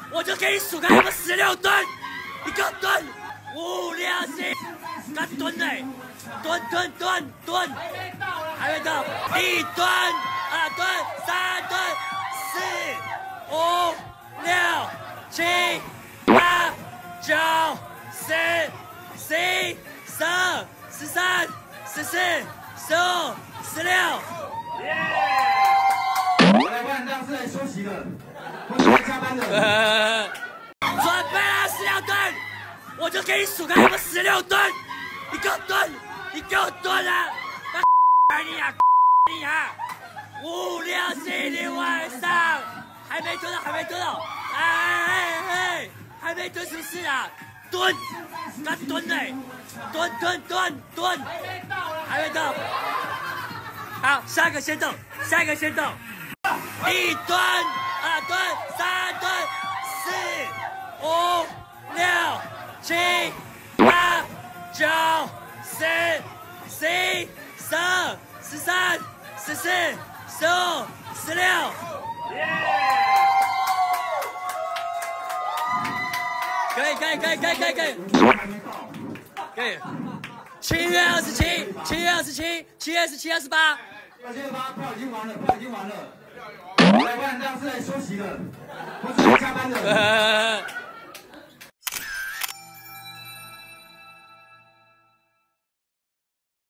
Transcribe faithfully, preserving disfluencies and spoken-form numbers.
我就给你数个他妈十六吨，你给我蹲，五六七，干蹲嘞，蹲蹲蹲蹲，还没到，一蹲，二蹲，三蹲，四五六七八九十十一十二十三十四十五十六。 来，万当是来休息的，不是来加班的。 准备了，十六吨，我就给你数个他妈十六吨，你给我蹲，你给我蹲啊！那你啊，你啊，五六七你晚上还没蹲到，还没蹲到，哎哎哎，还没蹲是不是啊？蹲，干蹲嘞，蹲蹲蹲蹲，还没到。好，下一个先动，下一个先动。一蹲，二蹲，三蹲，四五六七八九十十一十二十三十四十五十六。可以可以可以可以可以可以可以。七月二十七，七月二十七，七月二十七、二十八。 二十八票已经完了，票已经完了。来，万当是来休息的，不是来加班的。